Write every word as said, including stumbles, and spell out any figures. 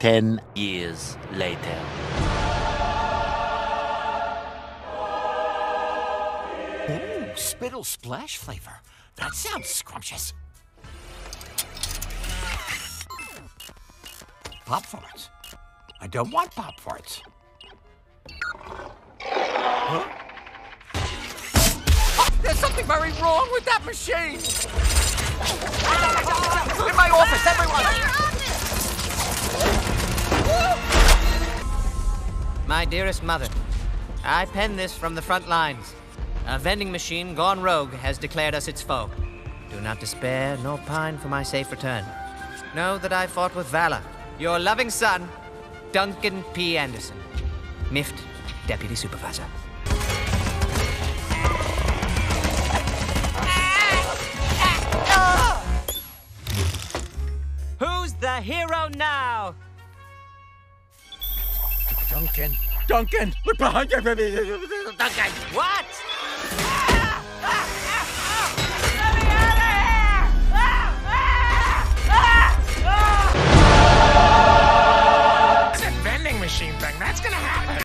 Ten years later. Ooh, spittle splash flavor. That sounds scrumptious. Pop farts. I don't want pop farts. Huh? Oh, there's something very wrong with that machine. In my office, everyone. My dearest mother, I pen this from the front lines. A vending machine gone rogue has declared us its foe. Do not despair nor pine for my safe return. Know that I fought with valor. Your loving son, Duncan P. Anderson, M I F T Deputy Supervisor. Who's the hero now? Duncan. Duncan, look behind you. Duncan. What?